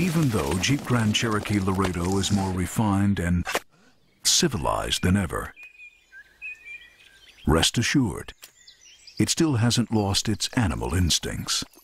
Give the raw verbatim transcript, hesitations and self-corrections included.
Even though Jeep Grand Cherokee Laredo is more refined and civilized than ever, rest assured, it still hasn't lost its animal instincts.